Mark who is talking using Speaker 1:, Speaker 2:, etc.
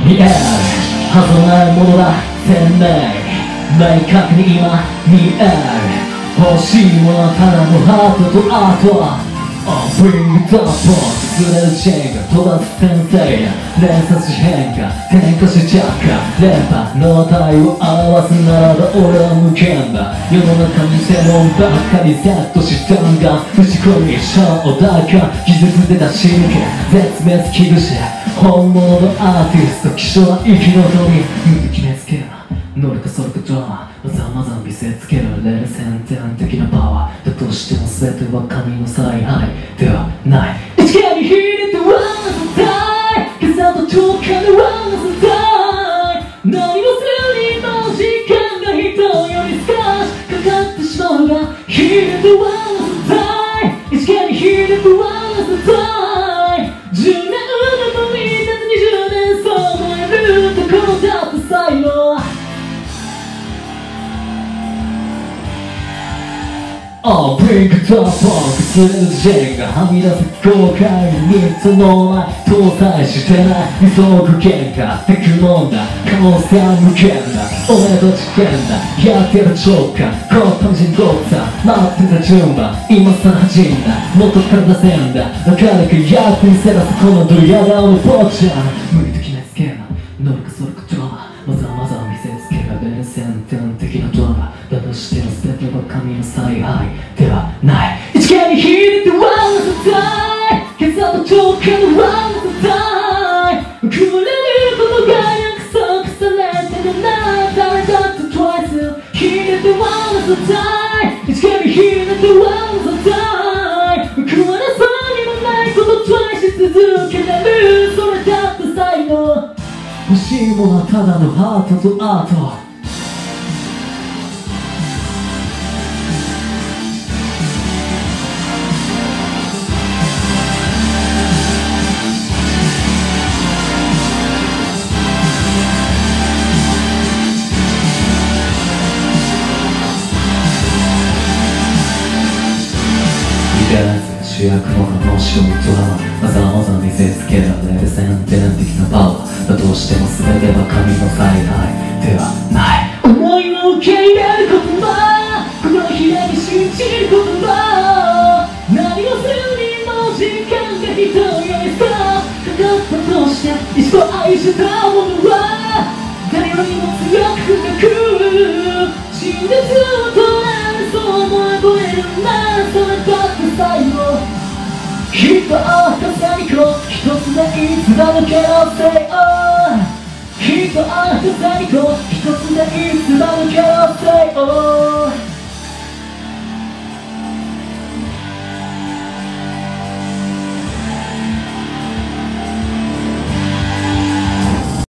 Speaker 1: 見えるはずのないものだ鮮明明確に今見える欲しいものはただのハートとアートBring it up 崩れるチェーンが飛ばす先生や連鎖し変化転化し着火連覇の値を表すならば俺は無限だ世の中に専門ばっかりセットしたんだ不思議に正代か技術で出し抜け絶滅危惧種本物のアーティスト希少な息の鳥無敵決めつけるな能力それかドラマわざわざ見せつけられる先天的なパワーだとしても全ては神の采配ではない一回に秀でてワンダイ今朝と10日でワンダイ何もするにも時間が人より少しかかってしまうが秀でてワンダイ一回に秀でてワンダイ10年うどもになって20年そう思えるところだった才能Bring it up 崩れるジェンがはみ出す後悔に3つのない搭載してない理想具現化テクノンだ可能性は無限だ俺と事件だやってる直感この試しにドクター待ってた順番今さら始んだもっと体せんだ誰か役にせらすこのドヤ顔の坊ちゃん無理と決めつけな能力それかドラマまざまざ見せつけられる先天的なドラマだとしても全ては神の采配ではない一回に秀でてワンダイ今朝と10日のワンダイくれることが約束されてるな誰だって twice 秀でてワンダイ一回に秀でてワンダイくれそうにもないこと twice し続けられるそれだって才能欲しいものはただのハートとアート主役の可能性のドラマわざわざ見せつけられる先天的なパワーだとしても全ては神の采配ではない思いを受け入れる言葉心開き信じる言葉何をするにも時間が人より少かかったとして一度愛したものは誰よりも強く深く真実を捉えるそう思い込めるなそれだって最後きっとあった何か一つでいつだの可能性をきっとあった何か一つでいつだの可能性を